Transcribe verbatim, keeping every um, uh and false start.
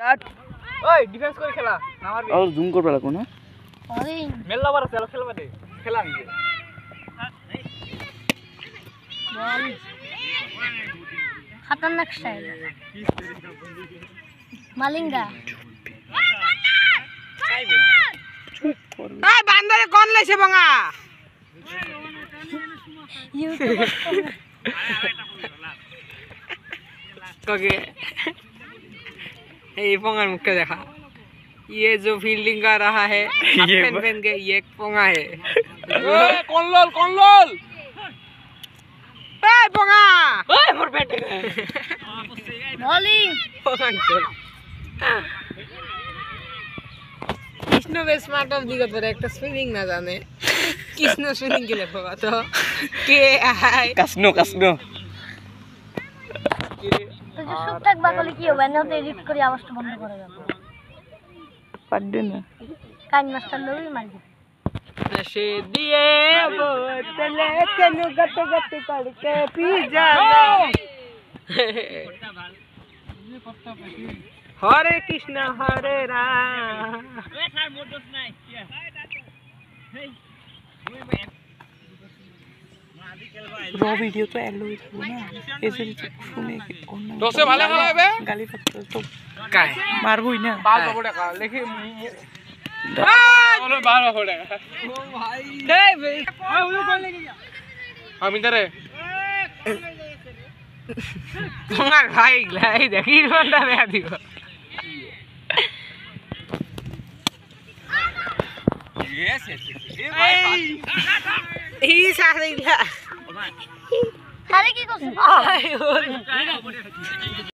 start ওই defence করে খেলা না মারবি আর জুম করবে লাগো না আরে মেলা বার আছে খেলবা দে খেলা নিজে বল खतरनाक स्टाइल मालिंगा এই বান্দরে কোন লাইছে ভাঙা यूट्यूब कगे ये पोंगा मुख के देखा ये जो फील्डिंग कर रहा है ये पहन के ये पोंगा है ए कौन लोल कौन लोल ए पोंगा ओए मोर बैट बॉलिंग पोंगा चल कृष्ण बे स्मार्ट ऑफ दिगत पर एक स्विमिंग ना जाने कृष्ण स्विमिंग के लिए पोगा तो के आई কাসনো কাসনো তো যে চুপ থাকবা বলে কি হবে না তো এডিট করে আওয়াজটা বন্ধ করে দাও পারবে না কান মাস্টার লই মারবি नशे दिए बोतले तेनु गट गट करके पी जाना हरे कृष्ण हरे राम র ভিডিও তো এলো হইতো না এসে শুনে দশে ভালো ভালো হবে গালি পাচ্ছে তো काय মারবই না পাঁচ বাবু টাকা লিখে বলো বারো বাবু টাকা ओ भाई हे भाई ওই ওই কোন লেগে গিয়া আমি তারে তোমার ভাই লাই দেখি বন্ধা বে দিব यस यस ए भाई ई सारे गया আরে কি করছিস आय